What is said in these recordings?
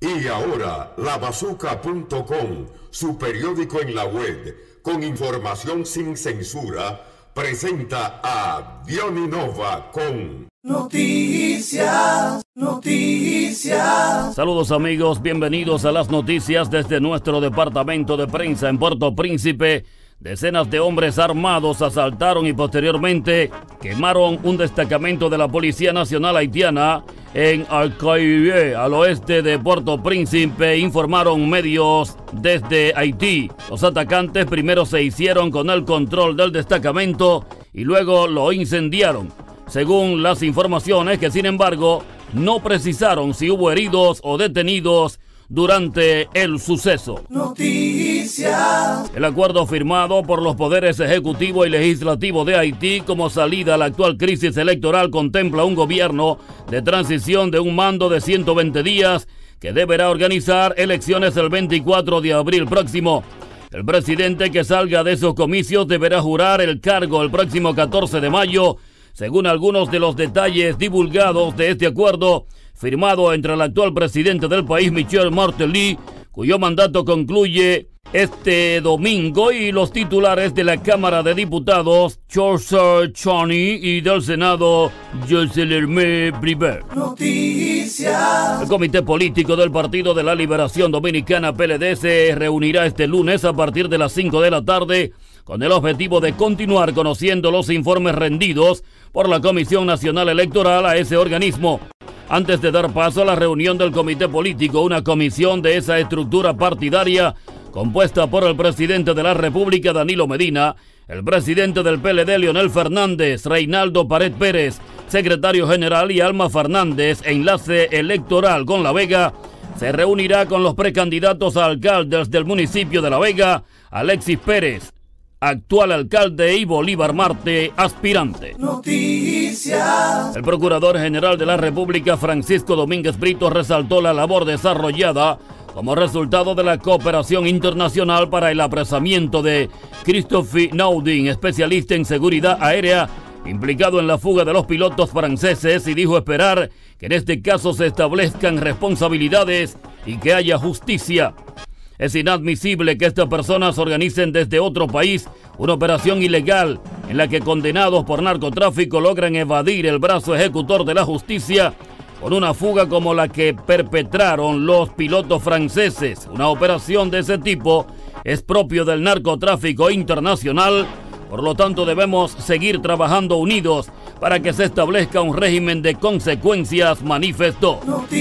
Y ahora, LaBazooka.com, su periódico en la web, con información sin censura, presenta a Diony Nova con Noticias. Saludos amigos, bienvenidos a las noticias desde nuestro departamento de prensa en Puerto Príncipe. Decenas de hombres armados asaltaron y posteriormente quemaron un destacamento de la Policía Nacional Haitiana en Al-Caire, al oeste de Puerto Príncipe, informaron medios desde Haití. Los atacantes primero se hicieron con el control del destacamento y luego lo incendiaron, según las informaciones que sin embargo no precisaron si hubo heridos o detenidos durante el suceso. Noticias. El acuerdo firmado por los poderes ejecutivo y legislativo de Haití como salida a la actual crisis electoral contempla un gobierno de transición de un mando de 120 días que deberá organizar elecciones el 24 de abril próximo. El presidente que salga de esos comicios deberá jurar el cargo el próximo 14 de mayo, según algunos de los detalles divulgados de este acuerdo firmado entre el actual presidente del país, Michel Martelly, cuyo mandato concluye este domingo, y los titulares de la Cámara de Diputados, Georges Chani, y del Senado, Jocelyn Briver. Noticias. El Comité Político del Partido de la Liberación Dominicana, PLD, se reunirá este lunes a partir de las 5 de la tarde con el objetivo de continuar conociendo los informes rendidos por la Comisión Nacional Electoral a ese organismo. Antes de dar paso a la reunión del comité político, una comisión de esa estructura partidaria, compuesta por el presidente de la República, Danilo Medina, el presidente del PLD, Leonel Fernández, Reinaldo Pared Pérez, secretario general, y Alma Fernández, enlace electoral con La Vega, se reunirá con los precandidatos a alcaldes del municipio de La Vega, Alexis Pérez, actual alcalde, y Bolívar Marte, aspirante. Noticias. El Procurador General de la República, Francisco Domínguez Brito, resaltó la labor desarrollada como resultado de la cooperación internacional para el apresamiento de Christophe Naudin, especialista en seguridad aérea, implicado en la fuga de los pilotos franceses, y dijo esperar que en este caso se establezcan responsabilidades y que haya justicia. Es inadmisible que estas personas organicen desde otro país una operación ilegal en la que condenados por narcotráfico logran evadir el brazo ejecutor de la justicia con una fuga como la que perpetraron los pilotos franceses. Una operación de ese tipo es propio del narcotráfico internacional. Por lo tanto, debemos seguir trabajando unidos para que se establezca un régimen de consecuencias, manifestó.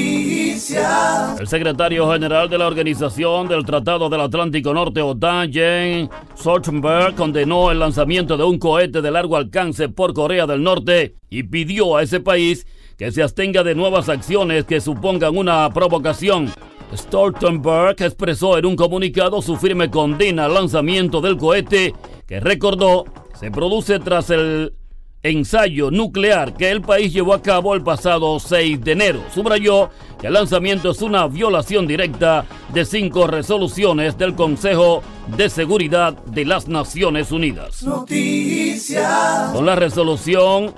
Noticias. El secretario general de la Organización del Tratado del Atlántico Norte, OTAN, Jens Stoltenberg, condenó el lanzamiento de un cohete de largo alcance por Corea del Norte y pidió a ese país que se abstenga de nuevas acciones que supongan una provocación. Stoltenberg expresó en un comunicado su firme condena al lanzamiento del cohete, que recordó se produce tras el ensayo nuclear que el país llevó a cabo el pasado 6 de enero. Subrayó que el lanzamiento es una violación directa de 5 resoluciones del Consejo de Seguridad de las Naciones Unidas. Noticias. Con la resolución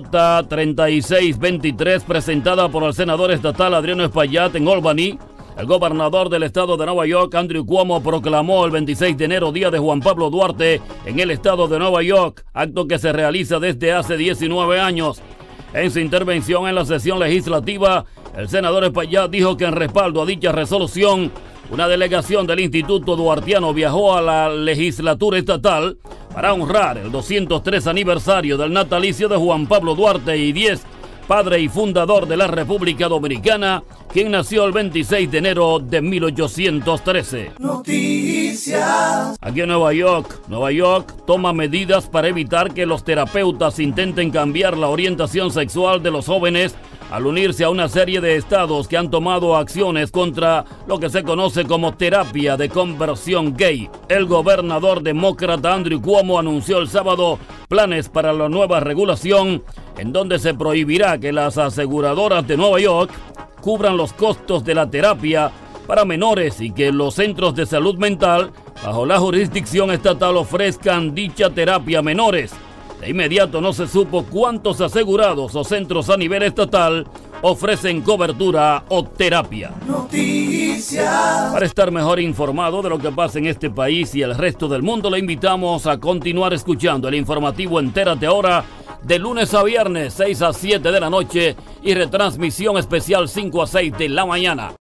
J3623 presentada por el senador estatal Adriano Espaillat en Albany, el gobernador del estado de Nueva York, Andrew Cuomo, proclamó el 26 de enero Día de Juan Pablo Duarte en el estado de Nueva York, acto que se realiza desde hace 19 años. En su intervención en la sesión legislativa, el senador Espaillat dijo que en respaldo a dicha resolución, una delegación del Instituto Duartiano viajó a la legislatura estatal para honrar el 203 aniversario del natalicio de Juan Pablo Duarte y 10, padre y fundador de la República Dominicana, quien nació el 26 de enero de 1813. Noticias. Aquí en Nueva York toma medidas para evitar que los terapeutas intenten cambiar la orientación sexual de los jóvenes al unirse a una serie de estados que han tomado acciones contra lo que se conoce como terapia de conversión gay. El gobernador demócrata Andrew Cuomo anunció el sábado planes para la nueva regulación en donde se prohibirá que las aseguradoras de Nueva York cubran los costos de la terapia para menores y que los centros de salud mental bajo la jurisdicción estatal ofrezcan dicha terapia a menores. De inmediato no se supo cuántos asegurados o centros a nivel estatal ofrecen cobertura o terapia. Noticias. Para estar mejor informado de lo que pasa en este país y el resto del mundo, le invitamos a continuar escuchando el informativo Entérate Ahora, de lunes a viernes, 6 a 7 de la noche, y retransmisión especial 5 a 6 de la mañana.